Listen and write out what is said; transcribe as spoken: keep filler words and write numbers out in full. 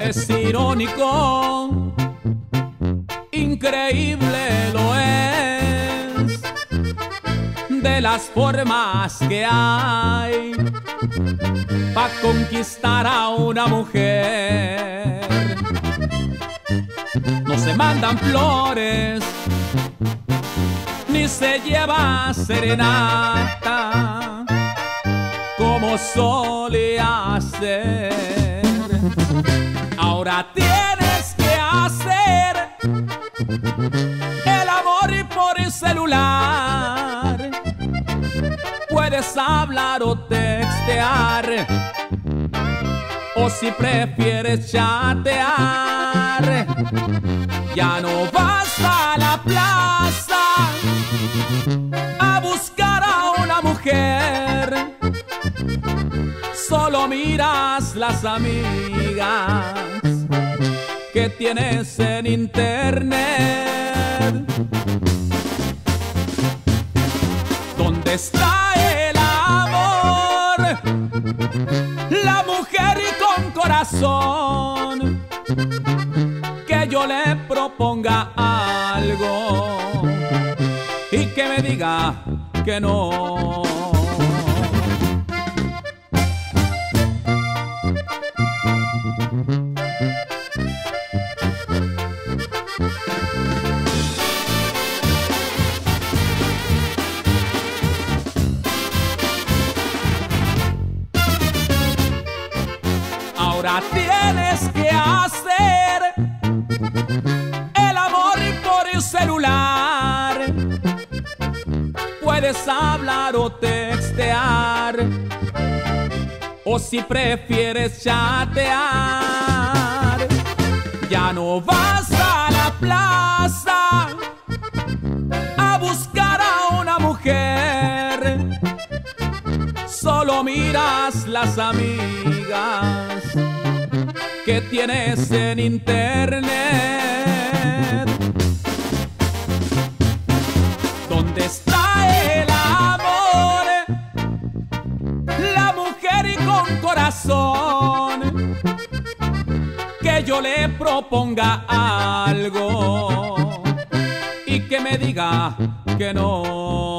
Es irónico, increíble lo es, de las formas que hay para conquistar a una mujer. No se mandan flores, ni se lleva serenata, como solía ser. Ahora tienes que hacer el amor por el celular. Puedes hablar o textear, o si prefieres chatear. Ya no vas a la plaza a buscar a una mujer, solo miras las amigas que tienes en internet. ¿Dónde está el amor? La mujer con corazón, que yo le proponga algo y que me diga que no. Ahora tienes que hacer el amor por el celular. Puedes hablar o textear, o si prefieres chatear. Ya no vas a la plaza a buscar a una mujer, solo miras las amigas que tienes en internet. ¿Dónde está el amor? La mujer con corazón, que yo le proponga algo y que me diga que no.